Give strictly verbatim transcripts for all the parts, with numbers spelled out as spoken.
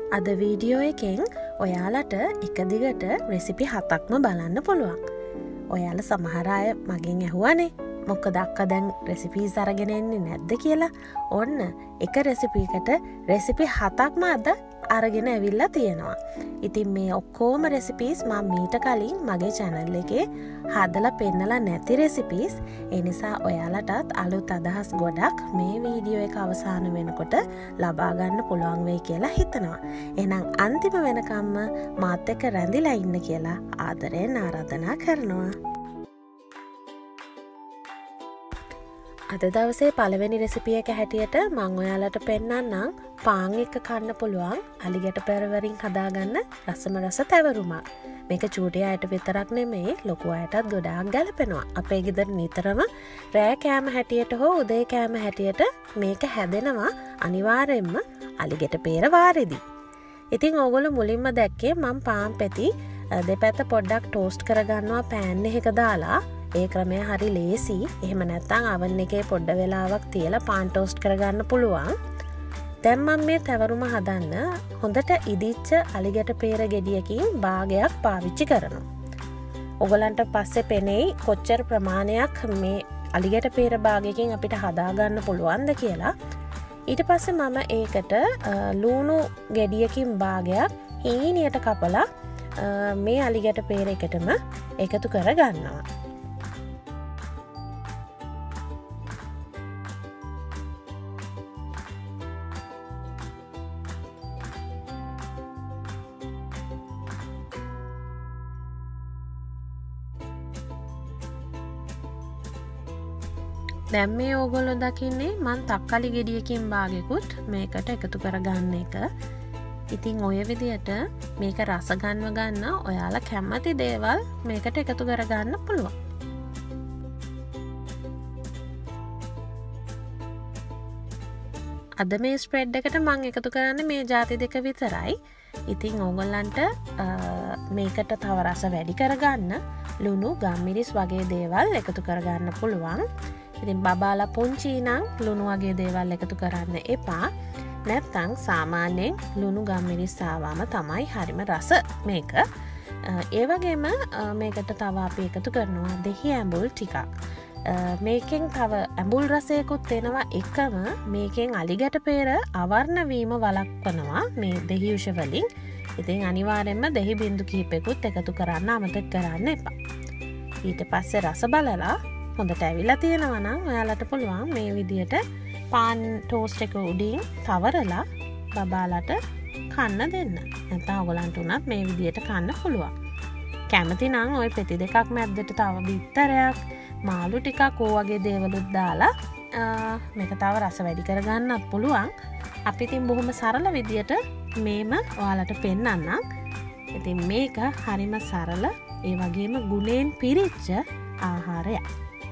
අද වීඩියෝ එකෙන් ඔයාලට එක දිගට රෙසිපි හතක්ම බලන්න පුළුවන්. ඔයාල සමහර අය මගෙන් ඇහුවනේ මොකද අක්කා දැන් රෙසිපීස් අරගෙන එන්නේ නැද්ද කියලා. ඔන්න එක රෙසිපියකට රෙසිපි හතක්ම අද අරගෙන ඇවිල්ලා තියෙනවා. ඉතින් මේ ඔක්කොම රෙසිපීස් මම මීට කලින් මගේ channel එකේ හදලා පෙන්නලා නැති රෙසිපීස්. ඒ නිසා ඔයාලටත් අලුත් අදහස් ගොඩක් මේ වීඩියෝ එක අවසාන වෙනකොට ලබා ගන්න පුළුවන් වෙයි කියලා හිතනවා. එහෙනම් අන්තිම වෙනකම්ම මාත් එක්ක රැඳිලා ඉන්න කියලා ආදරයෙන් ආරාධනා කරනවා. අද දවසේ පළවෙනි රෙසිපි එක හැටියට මම ඔයාලට පෙන්නන්නම් පාන් එක්ක කන්න පුළුවන් අලිගැට පෙරවරින් හදාගන්න රසම රස තැවරුමක්. මේක චූටි අයට විතරක් නෙමෙයි ලොකු අයටත් ගොඩාක් ගැලපෙනවා. අපේ ගෙදර නිතරම රෑ කෑම හැටියට හෝ උදේ කෑම හැටියට මේක හැදෙනවා අනිවාර්යෙන්ම අලිගැට පෙර වාරෙදී. ඉතින් ඕගොල්ලෝ මුලින්ම දැක්කේ මම පාන් පැති දෙපැත්ත පොඩ්ඩක් ටෝස්ට් කරගන්නවා පෑන් එකක දාලා. ඒ ක්‍රමය හරි ලේසි. එහෙම නැත්නම් oven එකේ පොඩ්ඩ වෙලාවක් තියලා පාන් ටෝස්ට් කරගන්න පුළුවන්. දැන් මම මේ තවරුම හදන්න හොඳට ඉදිච්ච අලිගැට පෙර ගෙඩියකින් භාගයක් පාවිච්චි කරනවා. ඔයගලන්ට පස්සේ පෙනෙයි කොච්චර ප්‍රමාණයක් මේ අලිගැට පෙර භාගයකින් අපිට හදාගන්න පුළුවන්ද කියලා. ඊට පස්සේ මම ඒකට ලුණු ගෙඩියකින් භාගයක් හීනියට කපලා මේ අලිගැට පෙර එකටම එකතු කරගන්නවා. දැන් මේ ඕගොල්ලෝ දකින්නේ මම තක්කාලි ගෙඩියකින් භාගෙකුත් මේකට එකතු කරගන්න එක. ඉතින් ඔය විදියට මේක රස ගන්නව ගන්න ඔයාලා කැමති දේවල් මේකට එකතු කරගන්න පුළුවන්. අද මේ ස්ප්‍රෙඩ් එකට මම එකතු කරන්නේ මේ ಜಾති දෙක විතරයි. ඉතින් ඕගොල්ලන්ට මේකට තව රස වැඩි කරගන්න ලුණු, ගම්මිරිස් වගේ දේවල් එකතු කරගන්න පුළුවන්. ඉතින් බබාලා පුංචි නම් ලුණු වගේ දේවල් එකතු කරන්න එපා. නැත්නම් සාමාන්‍යයෙන් ලුණු ගම්මිරිස් ආවම තමයි හරිම රස මේක. ඒ වගේම මේකට තව අපි එකතු කරනවා දෙහි ඇඹුල් ටිකක්. මේකෙන් තව ඇඹුල් රසයකුත් එනවා එකම මේකෙන් අලිගැට පෙර අවර්ණ වීම වළක්වනවා මේ දෙහි යුෂ වලින්. ඉතින් අනිවාර්යෙන්ම දෙහි බින්දු කිහිපෙකුත් එකතු කරන්න අමතක කරන්න එපා. ඊට පස්සේ රස බලලා හොඳට ඇවිල්ලා තියෙනවා නම් ඔයාලට පුළුවන් මේ විදියට පාන් ටෝස්ට් එක උඩින් තවරලා බබාලට කන්න දෙන්න. නැත්නම් ඔයගලන්ට උනත් මේ විදියට කන්න පුළුවන්. කැමති නම් ওই පෙති දෙකක් මැද්දට තව බිත්තරයක්, මාළු ටිකක් ඕ වගේ දේවලුත් දාලා මේක තව රස වැඩි කරගන්නත් පුළුවන්. අපි ඉතින් බොහොම සරල විදියට මේම ඔයාලට පෙන්නන්නම්. ඉතින් මේක හරිම සරල ඒ වගේම ගුණයෙන් පිරිච්ච ආහාරයක්.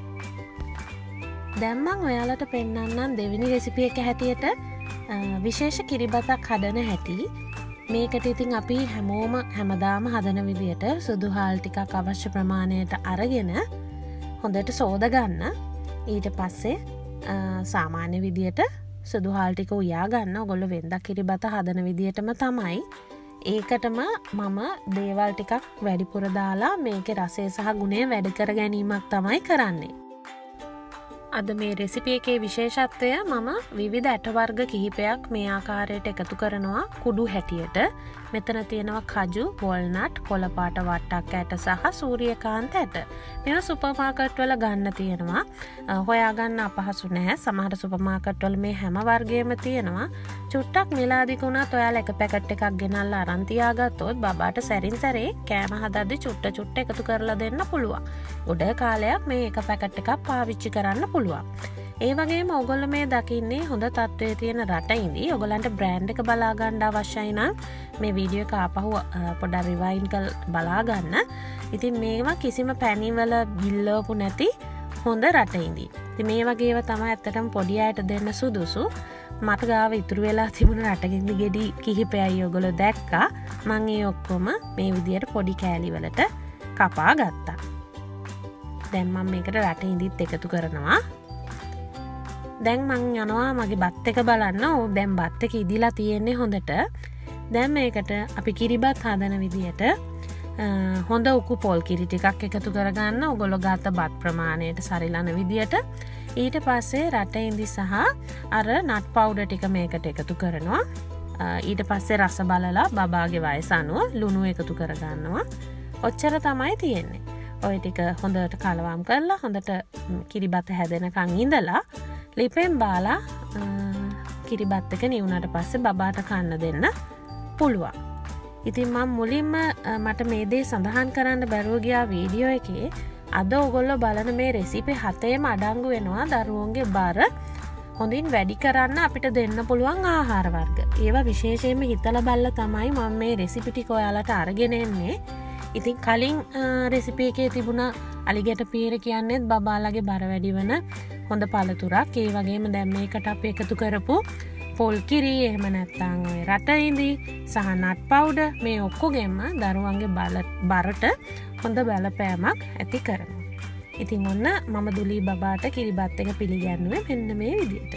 දැන් මම ඔයාලට පෙන්නන්නම් දෙවෙනි රෙසිපි එක හැටියට විශේෂ කිරිබතක් හදන හැටි. මේකට ඉතින් අපි හැමෝම හැමදාම හදන විදියට සුදු හාල් ටිකක් අවශ්‍ය ප්‍රමාණයට අරගෙන හොඳට සෝද ගන්න. ඊට පස්සේ සාමාන්‍ය විදියට සුදු හාල් ටික උයා ගන්න. ඔයගොල්ලෝ වෙන්දා කිරිබත හදන විදියටම තමයි. ඒකටම මම දේවල් ටිකක් වැඩිපුර දාලා මේකේ රසය සහ ගුණය වැඩි කර ගැනීමක් තමයි කරන්නේ. අද මේ රෙසිපි එකේ විශේෂත්වය මම විවිධ ඇට වර්ග කිහිපයක් මේ ආකාරයට එකතු කරනවා කුඩු හැටියට. මෙතන තියෙනවා කජු, වෝල්නට්, කොළපාට වට්ටක් ඇට සහ සූර්යකාන්ත ඇට. මේවා සුපර් මාකට් වල ගන්න තියෙනවා. හොයාගන්න අපහසු නැහැ. සමහර සුපර් මාකට් වල මේ හැම වර්ගයේම තියෙනවා. චුට්ටක් මිලාදික උනත් ඔයාලා එක පැකට් එකක් ගෙනල්ලා අරන් තියාගත්තොත් බබාට සැරින් සැරේ කෑම හදද්දි චුට්ට චුට්ට එකතු කරලා දෙන්න පුළුවන්. ගොඩ කාලයක් මේ එක පැකට් එකක් පාවිච්චි කරන්න පුළුවන්. ඒ වගේම ඔයගොල්ලෝ මේ දකින්නේ හොඳ තත්ත්වයේ තියෙන රටින්දී ඔයගොල්ලන්ට බ්‍රෑන්ඩ් එක බලා ගන්න අවශ්‍යයි නම් මේ වීඩියෝ එක ආපහු පොඩ්ඩක් රිවයින්ඩ් කරලා බලා ගන්න. ඉතින් මේවා කිසිම පැණි වල බිල්ලවපු නැති හොඳ රටින්දී. ඉතින් මේ වගේ ඒවා තමයි ඇත්තටම පොඩි අයට දෙන්න සුදුසු. මට ගාව ඉතුරු වෙලා තිබුණ රටකින්දි ගෙඩි කිහිපයයි ඔයගොල්ලෝ දැක්කා. මම ඒ ඔක්කොම මේ විදියට පොඩි කෑලි වලට කපා ගත්තා. දැන් මම මේකට රටින්දිත් එකතු කරනවා. දැන් මං යනවා මගේ බත් එක බලන්න. ඕ දැන් බත් එක ඉදිලා තියෙන්නේ හොඳට. දැන් මේකට අපි කිරිබත් හදන විදියට හොඳ උකු පොල් කිරි ටිකක් එකතු කරගන්න ඔගොල්ලෝ ගත බත් ප්‍රමාණයට සරිලන විදියට. ඊට පස්සේ රට ඉඳි සහ අර නට් පවුඩර් ටික මේකට එකතු කරනවා. ඊට පස්සේ රස බලලා බබාගේ වයස අනුව ලුණු එකතු කරගන්නවා. ඔච්චර තමයි තියෙන්නේ. ඔය ටික හොඳට කලවම් කරලා හොඳට කිරිබත හැදෙනකන් ඉඳලා ලිපෙන් බාලා කිරිබත් එක නිවුනට පස්සේ බබාට කන්න දෙන්න පුළුවන්. ඉතින් මම මුලින්ම මට මේ දේ සඳහන් කරන්න බැරුව ගියා වීඩියෝ එකේ. අද ඔයගොල්ලෝ බලන මේ රෙසිපි හතේම අඩංගු වෙනවා දරුවන්ගේ බර හොඳින් වැඩි කරන්න අපිට දෙන්න පුළුවන් ආහාර වර්ග. ඒවා විශේෂයෙන්ම හිතලා බලලා තමයි මම මේ රෙසිපි ටික ඔයාලට අරගෙන එන්නේ. ඉතින් කලින් රෙසිපි එකේ තිබුණ අලිගැට පීර කියන්නේත් බබාලගේ බර වැඩි වෙන හොඳ පළතුරක්. ඒ වගේම දැන් මේකට අපි එකතු කරපු පොල් කිරි එහෙම නැත්නම් ඔය රට ඉඳි සහ නට් පවුඩර් මේ ඔක්කොගෙම දරුවන්ගේ බරට හොඳ බලපෑමක් ඇති කරනවා. ඉතින් ඔන්න මම දුලී බබාට කිරිබත් එක පිළිගන්නුවේ මෙන්න මේ විදිහට.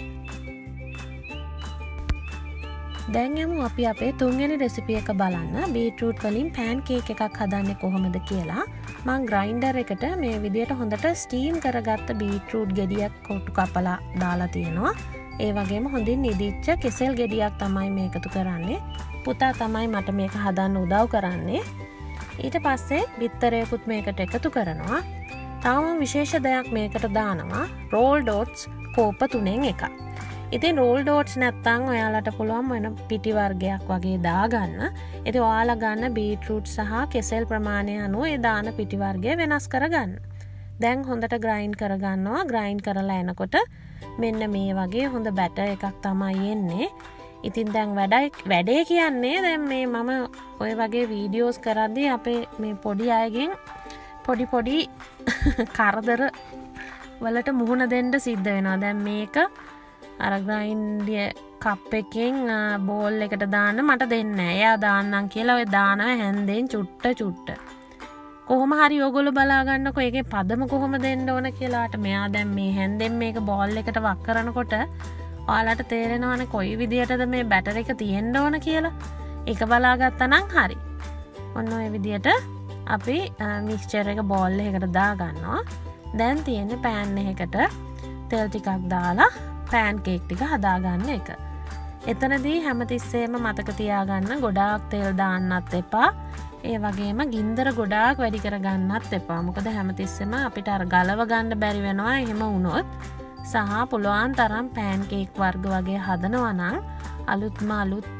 දැන් යමු අපි අපේ තුන්වෙනි රෙසිපි එක බලන්න. බීට්රූට් වලින් පෑන් කේක් එකක් හදන්නේ කොහොමද කියලා. මම ග්‍රයින්ඩර් එකට මේ විදිහට හොඳට ස්ටීම් කරගත්ත බීට්රූට් ගෙඩියක් කොටු කපලා දාලා තියෙනවා. ඒ වගේම හොඳින් නිදිච්ච කෙසෙල් ගෙඩියක් තමයි මේ එකතු කරන්නේ. පුතා තමයි මට මේක හදන්න උදව් කරන්නේ. ඊට පස්සේ බිත්තරයකුත් මේකට එකතු කරනවා. තවම විශේෂ දෙයක් මේකට දානවා. රෝල් ඩෝට්ස් කෝප තුනෙන් එකක්. ඉතින් රෝල් ඩෝට්ස් නැත්තම් ඔයාලට පුළුවන් වෙන පිටි වර්ගයක් වගේ දාගන්න. ඉතින් ඔයාලා ගන්න බීට්රූට් සහ කෙසෙල් ප්‍රමාණය අනුව ඒ දාන පිටි වර්ගය වෙනස් කරගන්න. දැන් හොඳට ග්‍රයින්ඩ් කරගන්නවා. ග්‍රයින්ඩ් කරලා එනකොට මෙන්න මේ වගේ හොඳ බැටර් එකක් තමයි එන්නේ. ඉතින් දැන් වැඩයි වැඩේ කියන්නේ දැන් මේ මම ඔය වගේ වීඩියෝස් කරද්දී අපේ මේ පොඩි අයගෙන් පොඩි පොඩි කරදර වලට මුහුණ දෙන්න සිද්ධ වෙනවා. දැන් මේක අර ග්‍රයින්ඩ් කප් එකෙන් බෝල් එකට දාන්න මට දෙන්නේ නැහැ. එයා දාන්නම් කියලා ඔය දානව හැන්දෙන් චුට්ට චුට්ට. කොහොම හරි ඔයගොල්ලෝ බලා ගන්නකො ඒකේ පදම කොහොම දෙන්න ඕන කියලාට. මෙයා දැන් මේ හැන්දෙන් මේක බෝල් එකට වක් කරනකොට ඔයාලට තේරෙනවනේ කොයි විදියටද මේ බැටර් එක තියෙන්න ඕන කියලා. ඒක බලාගත්තා නම් හරි. ඔන්න ඔය විදියට අපි මික්ස්චර් එක බෝල් එකකට දා ගන්නවා. දැන් තියෙන්නේ පෑන් එකකට තෙල් ටිකක් දාලා පෑන් කේක් ටික හදා ගන්න එක. එතනදී හැමතිස්සෙම මතක තියාගන්න ගොඩාක් තෙල් දාන්නත් එපා. ඒ වගේම ගින්දර ගොඩාක් වැඩි කරගන්නත් එපා. මොකද හැමතිස්සෙම අපිට අර ගලව ගන්න බැරි වෙනවා එහෙම වුණොත්. සහ පුළුවන් තරම් පෑන් කේක් වර්ග වගේ හදනවා නම් අලුත්ම අලුත්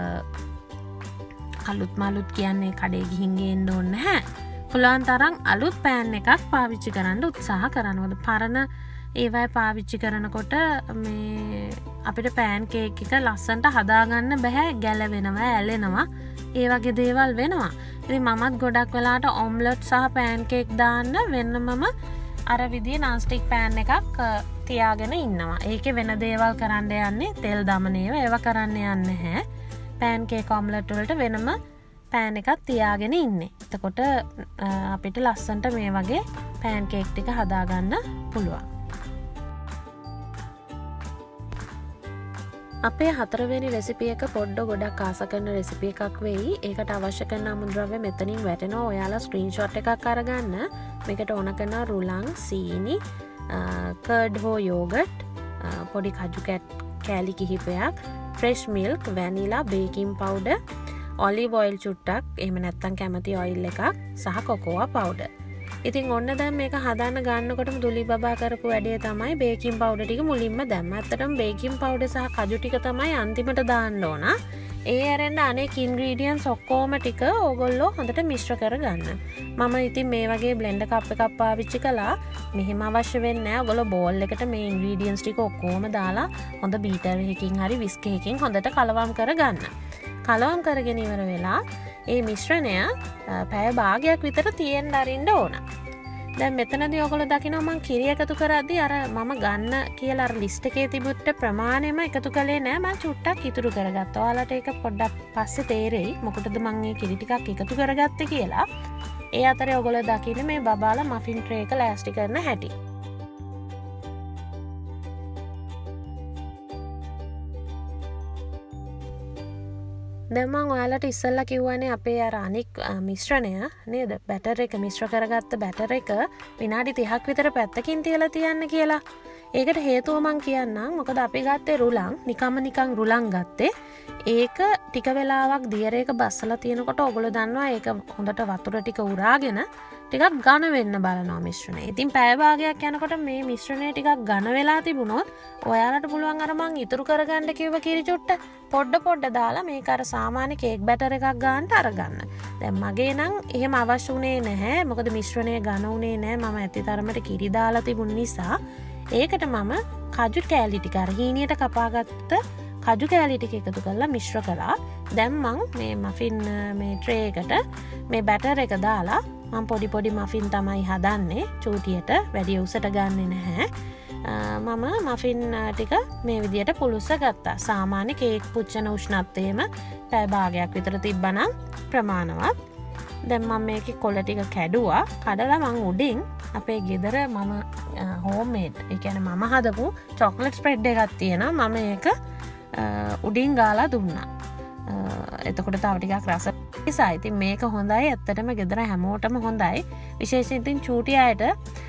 අලුත්ම අලුත් කියන්නේ කඩේ ගිහින් ගේන්න ඕනේ නැහැ. පුළුවන් තරම් අලුත් පෑන් එකක් පාවිච්චි කරන්න උත්සාහ කරනවා. පරණ ඒවයි පාවිච්චි කරනකොට මේ අපිට පෑන් කේක් එක ලස්සනට හදාගන්න බෑ. ගැලවෙනවා, ඇලෙනවා. ඒ වගේ දේවල් වෙනවා. ඉතින් මමත් ගොඩක් වෙලාට ඔම්ලට් සහ පෑන් කේක් දාන්න වෙනමම අර විදිහේ non-stick pan එකක් තියාගෙන ඉන්නවා. ඒකේ වෙන දේවල් කරන්න යන්නේ තෙල් දමනේව ඒව කරන්න යන්නේ නැහැ. pan cake omelette වලට වෙනම pan එකක් තියාගෙන ඉන්නේ. එතකොට අපිට ලස්සනට මේ වගේ pan cake ටික හදාගන්න පුළුවන්. අපේ හතරවෙනි රෙසිපි එක පොඩ්ඩ ගොඩක් ආස කරන රෙසිපි එකක් වෙයි. ඒකට අවශ්‍ය කරන අමුද්‍රව්‍ය මෙතනින් වැටෙනවා. ඔයාලා ස්ක්‍රීන්ෂොට් එකක් අරගන්න. මේකට ඕන කරන රුලන්, සීනි, කර්ඩ් හෝ යෝගට්, පොඩි කජු කෑලි කිහිපයක්, fresh milk, vanilla, baking powder, olive oil චුට්ටක්, එහෙම නැත්නම් කැමති ඔයිල් එකක් සහ කොකෝවා පවුඩර්. ඉතින් ඔන්න දැන් මේක හදන්න ගන්නකොටම දුලි බබා කරපු වැඩේ තමයි බේකින් පවුඩර් ටික මුලින්ම දැම්ම. ඇත්තටම බේකින් පවුඩර් සහ කජු ටික තමයි අන්තිමට දාන්න ඕන. ඒ ඇරෙන්න අනෙක් ඉන්ග්‍රීඩියන්ට්ස් ඔක්කොම ටික ඕගොල්ලෝ හොඳට මිශ්‍ර කරගන්න. මම ඉතින් මේ වගේ බ්ලෙන්ඩර් කප් එකක් පාවිච්චි කළා. මෙහෙම අවශ්‍ය වෙන්නේ නැහැ. ඔයගොල්ලෝ බෝල් එකට මේ ඉන්ග්‍රීඩියන්ට්ස් ටික ඔක්කොම දාලා හොඳ බීටර් එකකින් හරි විස්ක් එකකින් හොඳට කලවම් කරගන්න. කලවම් කරගෙන ඉවර වෙලා ඒ මිශ්‍රණය පැය භාගයක් විතර තියෙන්න අරින්න ඕන. දැන් මෙතනදී ඔයගොල්ලෝ දකිනවා මම කිරි එකතු කරද්දී අර මම ගන්න කියලා අර ලිස්ට් එකේ තිබුච්ච ප්‍රමාණයම එකතු කළේ නෑ. මම චුට්ටක් ඉතුරු කරගත්තා. ඔයාලට ඒක පොඩ්ඩක් පස්සේ තේරෙයි මොකටද මම මේ කිරි ටිකක් එකතු කරගත්තේ කියලා. ඒ අතරේ ඔයගොල්ලෝ දකින්නේ මේ බබාලා මෆින් ට්‍රේ එක ලෑස්ති කරන හැටි. දැන් මම ඔයාලට ඉස්සෙල්ලා කිව්වනේ අපේ අර අනික් මිශ්‍රණය නේද? බැටර් එක මිශ්‍ර කරගත්ත බැටර් එක විනාඩි තිහක් විතර පැත්තකින් තියලා තියන්න කියලා. ඒකට හේතුව මං කියන්නම්. මොකද අපි ගත්තේ රුලන්, නිකම්ම නිකන් රුලන් ගත්තේ. ඒක ටික වෙලාවක් දියරේක බස්සලා තියෙනකොට ඔයගොල්ලෝ දන්නවා ඒක හොඳට වතුර ටික උරාගෙන ටිකක් ඝන වෙන්න බලනවා මිශ්‍රණය. ඉතින් පැය භාගයක් යනකොට මේ මිශ්‍රණය ටිකක් ඝන වෙලා තිබුණොත් ඔයාලට පුළුවන් අර මං ඉතුරු කරගන්න කිව්ව කිරි චුට්ට පොඩ පොඩ දාලා මේක අර සාමාන්‍ය කේක් බැටර් එකක් ගන්නට අරගන්න. දැන් මගේ නම් එහෙම අවශ්‍ය උනේ නැහැ. මොකද මිශ්‍රණය ඝන උනේ නැහැ. මම ඇති තරමට කිරි දාලා තිබුණ නිසා ඒකට මම කජු කෑලි ටික අර හීනියට කපාගත්ත කජු කෑලි ටික එකතු කරලා මිශ්‍ර කළා. දැන් මං මේ මෆින් මේ ට්‍රේ එකට මේ බැටර් එක දාලා මම පොඩි පොඩි මෆින් තමයි හදන්නේ. චූටියට වැඩි උසට ගන්නෙ නැහැ. මම මෆින් ටික මේ විදියට පුලුස්ස ගත්තා. සාමාන්‍ය කේක් පුච්චන උෂ්ණත්වයේම පැය භාගයක් විතර තිබ්බනම් ප්‍රමාණවත්. දැන් මම මේකේ කොළ ටික කැඩුවා. කඩලා මං උඩින් අපේ ගෙදර මම හෝම්මේඩ් ඒ කියන්නේ මම හදපු චොක්ලට් ස්ප්‍රෙඩ් එකක් තියෙනවා. මම ඒක උඩින් ගාලා දුන්නා. එතකොට තව ටිකක් රස නිසා. ඉතින් මේක හොඳයි. ඇත්තටම ගෙදර හැමෝටම හොඳයි. විශේෂයෙන් ඉතින් චූටි අයට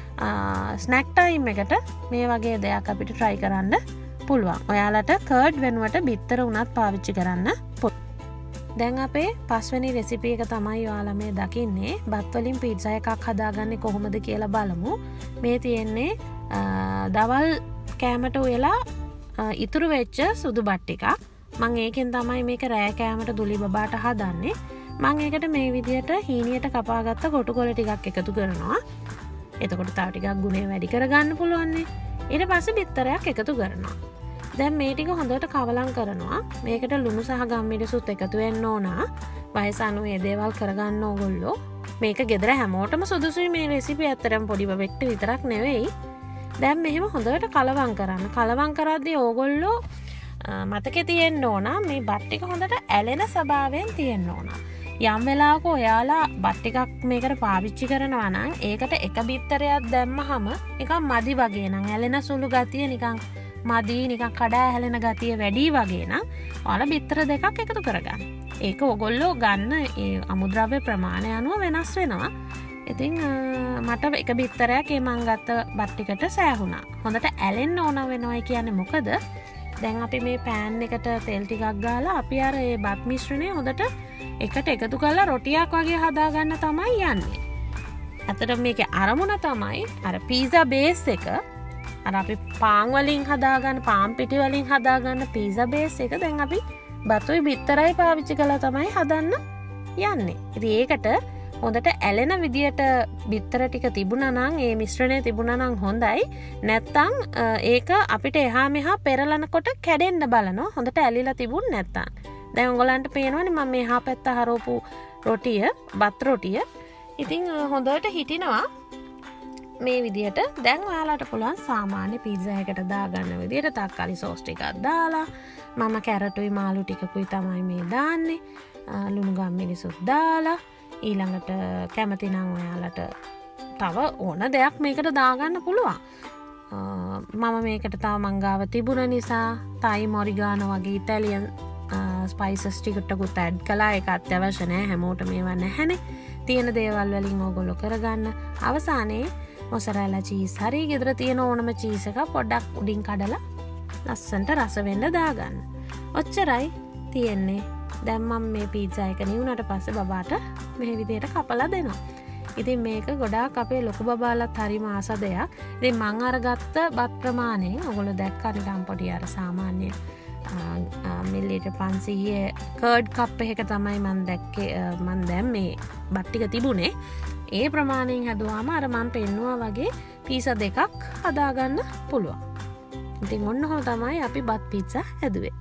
ස්නැක් ටයිම් එකට මේ වගේ දෙයක් අපිට try කරන්න පුළුවන්. ඔයාලට කර්ඩ් වෙනුවට බිත්තර උනත් පාවිච්චි කරන්න පුළුවන්. දැන් අපේ පස්වෙනි රෙසිපි එක තමයි ඔයාලා මේ දකින්නේ. බත් වලින් පීට්සා එකක් හදාගන්නේ කොහොමද කියලා බලමු. මේ තියෙන්නේ දවල් කෑමට උයලා ඉතුරු වෙච්ච සුදු බත් ටිකක්. මම ඒකෙන් තමයි මේක රෑ කෑමට දුලි බබාට හදන්නේ. මම ඒකට මේ විදියට හීනියට කපාගත්ත කොටු කොළ ටිකක් එකතු කරනවා. එතකොට තව ටිකක් ගුණය වැඩි කරගන්න පුළුවන් නේ. ඊට පස්සේ බිත්තරයක් එකතු කරනවා. දැන් මේ ටික හොඳට කවලම් කරනවා. මේකට ලුණු සහ ගම්මිරිසුත් එකතු වෙන්න ඕන. වයස අනුව මේ දේවල් කරගන්න ඕගොල්ලෝ. මේක ගෙදර හැමෝටම සුදුසුයි මේ රෙසිපි. ඇත්තටම පොඩි බබෙක්ට විතරක් නෙවෙයි. දැන් මෙහෙම හොඳට කලවම් කරන්න. කලවම් කරද්දී ඕගොල්ලෝ මතකේ තියෙන්න ඕන මේ බත් ටික හොඳට ඇලෙන ස්වභාවයෙන් තියෙන්න ඕන. යම් වෙලාවක ඔයාලා බත් ටිකක් මේකට පාවිච්චි කරනවා නම් ඒකට එක බිත්තරයක් දැම්මහම නිකන් මදි වගේ නම් ඇලෙන සුළු ගතිය නිකන් මදි නිකන් කඩා හැලෙන ගතිය වැඩි වගේ නම් ඔයාලා බිත්තර දෙකක් එකතු කරගන්න. ඒක ඕගොල්ලෝ ගන්න ඒ අමුද්‍රව්‍ය ප්‍රමාණය අනුව වෙනස් වෙනවා. ඉතින් මට එක බිත්තරයක් ඒ මං ගත්ත බත් ටිකට සෑහුණා. හොඳට ඇලෙන්න ඕන වෙනවයි කියන්නේ මොකද? දැන් අපි මේ පෑන් එකට තෙල් ටිකක් ගාලා අපි අර ඒ බත් මිශ්‍රණය හොඳට එකට එකතු කරලා රොටියක් වගේ හදාගන්න තමයි යන්නේ. ඇත්තට මේකේ අරමුණ තමයි අර පීසා බේස් එක අර අපි පාන් වලින් හදාගන්න පාන් පිටි වලින් හදාගන්න පීසා බේස් එක දැන් අපි බතුයි බිත්තරයි පාවිච්චි කරලා තමයි හදන්න යන්නේ. ඉතින් ඒකට හොඳට ඇලෙන විදියට බිත්තර ටික තිබුණා නම් ඒ මිශ්‍රණය තිබුණා නම් හොඳයි. නැත්තම් ඒක අපිට එහා මෙහා පෙරලනකොට කැඩෙන්න බලනවා. හොඳට ඇලිලා තිබුණ නැත්තම්. දැන් ඔයගලන්ට පේනවනේ මම මෙහා පැත්ත හරවපු රොටිය, බත් රොටිය. ඉතින් හොඳට හිටිනවා මේ විදියට. දැන් ඔයාලට පුළුවන් සාමාන්‍ය පීට්සා එකකට දාගන්න විදියට තක්කාලි සෝස් ටිකක් දාලා මම කැරටුයි මාළු ටිකකුයි තමයි මේ දාන්නේ. ලුණු ගම්මිරිසුත් දාලා ඊළඟට කැමති නම් ඔයාලට තව ඕන දෙයක් මේකට දාගන්න පුළුවන්. මම මේකට තව මංගාව තිබුණ නිසා තයිම් ඔරිගානෝ වගේ ඉතාලියන් ස්පයිසස් ටිකටකුත් ඇඩ් කළා. ඒක අත්‍යවශ්‍ය නෑ. හැමෝටම මේවා නැහැනේ. තියෙන දේවල් වලින් ඕගොල්ලෝ කරගන්න. අවසානයේ මොසරෙලා චීස් හරි ගෙදර තියෙන ඕනම චීස් එක පොඩ්ඩක් උඩින් කඩලා ලස්සනට රස වෙන්න දාගන්න. ඔච්චරයි තියෙන්නේ. දැන් මම මේ පීට්සා එක නිවුනට පස්සේ බබාට මේ විදියට කපලා දෙනවා. ඉතින් මේක ගොඩාක් අපේ ලොකු බබාලත් හරිම ආස දෙයක්. ඉතින් මං අරගත්ත බත් ප්‍රමාණයෙන් ඔයගොල්ලෝ දැක්කා නිකන් පොඩි අර සාමාන්‍ය මිලිලීටර් පන්සීය කර්ඩ් කප් එකක තමයි මම දැක්කේ. මම දැන් මේ බත් ටික තිබුණේ ඒ ප්‍රමාණයෙන් හදුවාම අර මම පෙන්නුවා වගේ පීසා දෙකක් හදාගන්න පුළුවන්. ඉතින් ඔන්න ඔහොම තමයි අපි බත් පීට්සා හැදුවේ.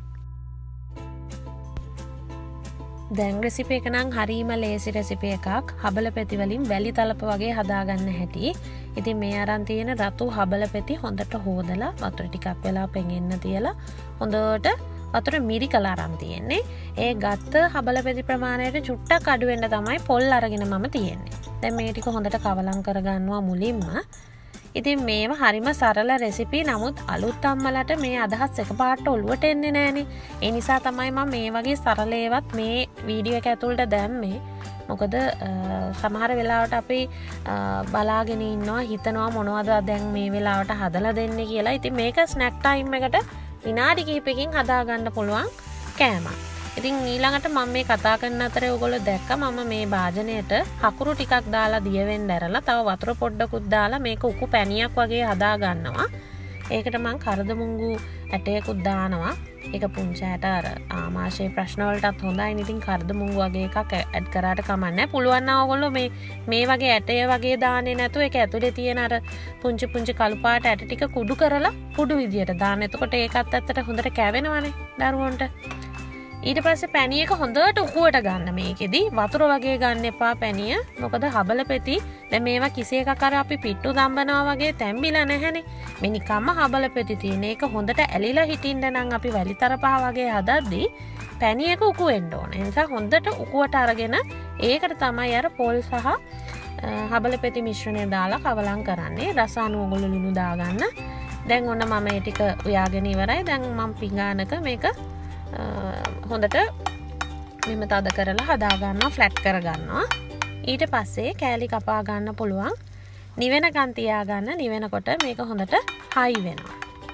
දැන් රෙසිපි එක නම් හරීම ලේසි රෙසිපි එකක්. හබල පැති වලින් වැලි තලප වගේ හදාගන්න හැටි. ඉතින් මේ අරන් තියෙන රතු හබල පැති හොඳට හොදලා වතුර ටිකක් වෙලා පෙඟෙන්න තියලා හොඳට වතුර මිරි කලා අරන් තියෙන්නේ. ඒ ගත්ත හබල පැති ප්‍රමාණයට චුට්ටක් අඩු වෙන්න තමයි පොල් අරගෙන මම තියෙන්නේ. දැන් මේ ටික හොඳට කවලම් කරගන්නවා මුලින්ම. ඉතින් මේව හරිම සරල රෙසිපි. නමුත් අලුත් අම්මලට මේ අදහස් එකපාරට ඔලුවට එන්නේ නැහනේ. ඒ නිසා තමයි මම මේ වගේ සරල ඒවත් මේ වීඩියෝ එක ඇතුළට දැම්මේ. මොකද සමහර වෙලාවට අපි බලාගෙන ඉන්නවා හිතනවා මොනවද දැන් මේ වෙලාවට හදලා දෙන්නේ කියලා. ඉතින් මේක ස්නැක් ටයිම් එකට විනාඩි කිහිපයකින් හදා ගන්න පුළුවන් කෑමක්. ඉතින් ඊළඟට මම මේ කතා කරන අතරේ ඔයගොල්ලෝ දැක්ක මම මේ භාජනයට හකුරු ටිකක් දාලා දියවෙන්න ඇරලා තව වතුර පොඩ්ඩකුත් දාලා මේක උකු පැණියක් වගේ හදා ගන්නවා. ඒකට මම කරදමුංගු ඇටයකුත් දානවා. ඒක පුංචි ඇට අර ආමාශයේ ප්‍රශ්න වලටත් හොඳයි. ඉතින් කරදමුංගු වගේ එකක් ඇඩ් කරාට කමක් නැහැ. පුළුවන් නම් ඔයගොල්ලෝ මේ මේ වගේ ඇටය වගේ දාන්නේ නැතුව ඒක ඇතුලේ තියෙන අර පුංචි පුංචි කළු පාට ඇට ටික කුඩු කරලා කුඩු විදියට දාන්න. එතකොට ඒකත් ඇත්තට හොඳට කැවෙනවනේ දරුවන්ට. ඊට පස්සේ පැණිය එක හොඳට උකුවට ගන්න. මේකෙදි වතුර වගේ ගන්න එපා පැණිය. මොකද හබල පෙති දැන් මේවා කිසි එකක් අර අපි පිට්ටු දම්බනවා වගේ තැම්බිලා නැහැනේ. මේ නිකම්ම හබල පෙති තියෙන. ඒක හොඳට ඇලිලා හිටින්න නම් අපි වැලිතර පහ වගේ හදද්දී පැණිය එක උකු වෙන්න ඕන. ඒ නිසා හොඳට උකුවට අරගෙන ඒකට තමයි අර පොල් සහ හබල පෙති මිශ්‍රණය දාලා කවලම් කරන්නේ. රස අනුව ඔයගොල්ලෝ ලුණු දාගන්න. දැන් ඔන්න මම මේ ටික උයාගෙන ඉවරයි. දැන් මම පිඟානක මේක හොඳට මෙම තද කරලා හදා ගන්නවා, ෆ්ලැට් කර ගන්නවා. ඊට පස්සේ කෑලි කපා ගන්න පුළුවන්. නිවෙනකන් තියා ගන්න. නිවෙනකොට මේක හොඳට හයි වෙනවා.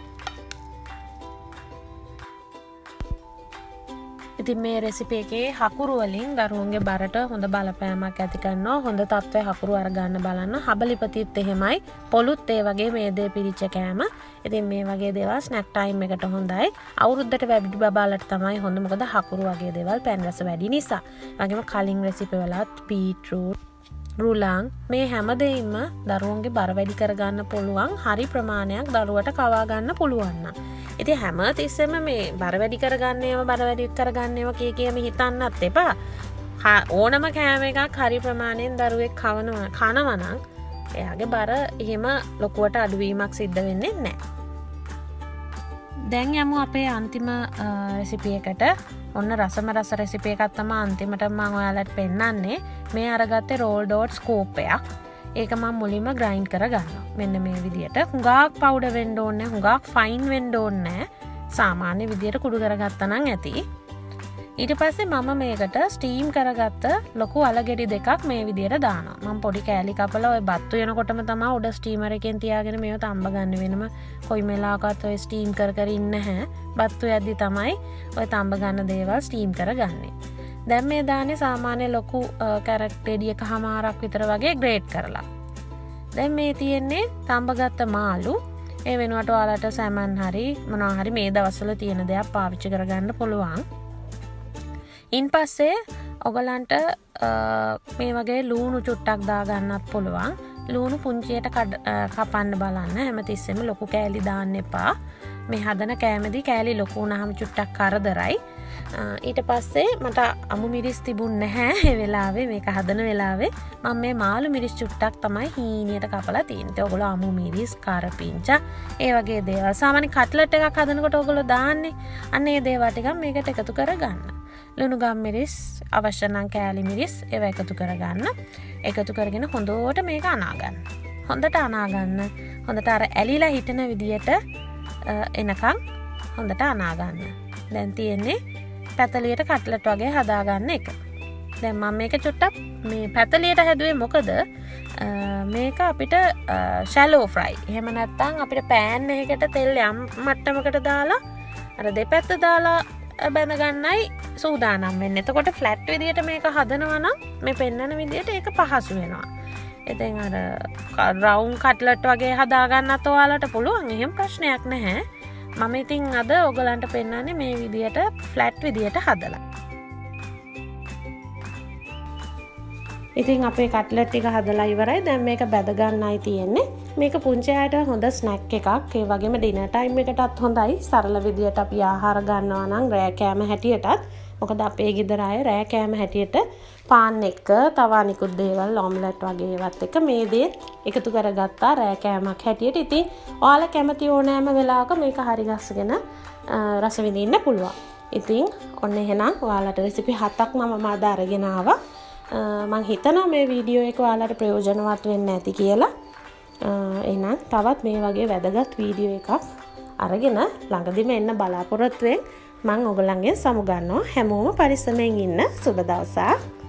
ඉතින් මේ රෙසිපි එකේ හකුරු වලින් දරුවන්ගේ බරට හොඳ බලපෑමක් ඇති කරනවා. හොඳ තත්ත්වයේ හකුරු අරගන්න බලන්න. හබලිපතිත් එහෙමයි. පොලුත් ඒ වගේ මේ දේ පිරිච්ච කෑම. ඉතින් මේ වගේ දේවල් ස්නැක් ටයිම් එකට හොඳයි. අවුරුද්දට වැඩි බබාලට තමයි හොඳ. මොකද හකුරු වගේ දේවල් පැන් රස වැඩි නිසා. වගේම කලින් රෙසිපි වලත් බීට්‍රූට්, රුලං මේ හැම දෙයින්ම දරුවන්ගේ බර වැඩි කරගන්න පුළුවන්. හරි ප්‍රමාණයක් දරුවට කවා ගන්න පුළුවන් නම්. ඉතින් හැම තිස්සෙම මේ බර වැඩි කරගන්නේම බර වැඩි කරගන්නේම කිය කියම හිතන්නත් එපා. ඕනම කෑම එකක් හරි ප්‍රමාණයෙන් දරුවෙක් කවනවා කනවා නම් එයාගේ බර එහෙම ලොකුවට අඩුවීමක් සිද්ධ වෙන්නේ නැහැ. දැන් යමු අපේ අන්තිම රෙසිපි එකට. ඔන්න රසම රස රෙසිපි එකක් තමයි අන්තිමට මම ඔයාලට පෙන්නන්නේ. මේ අරගත්තේ රෝල් ඩෝට් ස්කෝප් එකක්. ඒක මම මුලින්ම ග්‍රයින්ඩ් කරගන්නවා. මෙන්න මේ විදියට. හුඟක් පවුඩර් වෙන්න ඕනේ නැහැ. හුඟක් ෆයින් වෙන්න ඕනේ නැහැ. සාමාන්‍ය විදියට කුඩු කරගත්තා නම් ඇති. ඊට පස්සේ මම මේකට ස්ටීම් කරගත්ත ලොකු අලගෙඩි දෙකක් මේ විදියට දානවා. මම පොඩි කෑලි කපලා ඔය බත්තු වෙනකොටම තමයි උඩ ස්ටීමර් එකෙන් තියාගෙන මේව තම්බ ගන්න වෙනම. කොයි වෙලාවකත් ඔය ස්ටීම් කර කර ඉන්න නැහැ. බත්තු යද්දි තමයි ඔය තම්බ ගන්න දේවල් ස්ටීම් කරගන්නේ. දැන් මේ දාන්නේ සාමාන්‍ය ලොකු කැරට් ගෙඩි එකමාරක් විතර වගේ ග්‍රේට් කරලා. දැන් මේ තියෙන්නේ තම්බගත්ත මාළු. ඒ වෙනුවට ඔයාලට සැමන් හරි මොනවා හරි මේ දවස්වල තියෙන දේක් පාවිච්චි කරගන්න පුළුවන්. ඉන් පස්සේ ඔයගලන්ට මේ වගේ ලූණු චුට්ටක් දාගන්නත් පුළුවන්. ලූණු පුංචියට කපන්න බලන්න. හැමතිස්සෙම ලොකු කෑලි දාන්න එපා. මේ හදන කෑමේදී කෑලි ලොකු වුණාම චුට්ටක් කරදරයි. ඊට පස්සේ මට අමු මිරිස් තිබුණ නැහැ ඒ වෙලාවේ මේක හදන වෙලාවේ. මම මේ මාළු මිරිස් චුට්ටක් තමයි හීනියට කපලා තියෙන්නේ. ඔයගොල්ලෝ අමු මිරිස්, කරපිංචා ඒ වගේ දේවල් සාමාන්‍ය කට්ලට් එකක් හදනකොට ඔයගොල්ලෝ දාන්නේ. අන්න ඒ දේවල් ටිකක් මේකට එකතු කරගන්න. ලුණු ගම් මිරිස්, අවශ්‍ය නම් කෑලි මිරිස් ඒවා එකතු කරගන්න. එකතු කරගෙන හොඳට මේක අනා ගන්න. හොඳට අනා ගන්න. හොඳට අර ඇලිලා හිටන විදියට එනකන් හොඳට අනා ගන්න. දැන් තියෙන්නේ පැතලියට කට්ලට් වගේ හදාගන්න එක. දැන් මම මේක චුට්ටක් මේ පැතලියට හැදුවේ මොකද මේක අපිට ෂැලෝ ෆ්‍රයි. එහෙම නැත්නම් අපිට පෑන් එකකට තෙල් යම් මට්ටමකට දාලා අර දෙපැත්ත දාලා බැඳ ගන්නයි සූදානම් වෙන්නේ. එතකොට ෆ්ලැට් විදියට මේක හදනවා නම් මේ පෙන්නන විදියට ඒක පහසු වෙනවා. ඉතින් අර රවුන්ඩ් කට්ලට් වගේ හදා ගන්නත් ඔයාලට පුළුවන්. එහෙම ප්‍රශ්නයක් නැහැ. මම ඉතින් අද ඔයගලන්ට පෙන්නන්නේ මේ විදියට ෆ්ලැට් විදියට හදලා. ඉතින් අපේ කට්ලට් ටික හදලා ඉවරයි. දැන් මේක බැද ගන්නයි තියෙන්නේ. මේක පුංචි අයට හොඳ ස්නැක් එකක්. ඒ වගේම ඩිනර් ටයිම් එකටත් හොඳයි. සරල විදියට අපි ආහාර ගන්නවා නම් රෑ කෑම හැටියටත්. මොකද අපේ ගෙදර අය රෑ කෑම හැටියට පාන් එක්ක තව අනිකුත් දේවල් ඔම්ලට් වගේ ඒවත් එක්ක මේ දේ එකතු කරගත්තා රෑ කෑමක් හැටියට. ඉතින් ඔයාලා කැමති ඕනෑම වෙලාවක මේක හරි ගස්සගෙන රස විඳින්න පුළුවන්. ඉතින් ඔන්න එහෙනම් ඔයාලට රෙසිපි හතක් මම අද අරගෙන ආවා. මම හිතනවා මේ වීඩියෝ එක ඔයාලට ප්‍රයෝජනවත් වෙන්න ඇති කියලා. එහෙනම් තවත් මේ වගේ වැදගත් වීඩියෝ එකක් අරගෙන ළඟදිම එන්න බලාපොරොත්තු වෙන් මම ඔයගොල්ලන්ගෙන් සමු ගන්නවා. හැමෝම පරිස්සමෙන් ඉන්න. සුබ දවසක්.